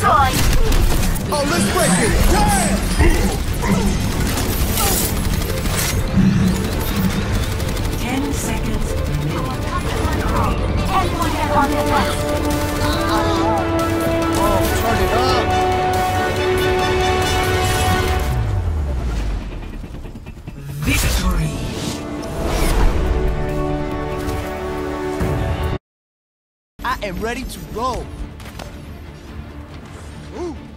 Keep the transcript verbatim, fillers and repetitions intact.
destroyed! Oh, let's break it! Yeah! Ten seconds remaining. Everyone get on the left. Oh, turn it up! Victory! I am ready to roll. Ooh.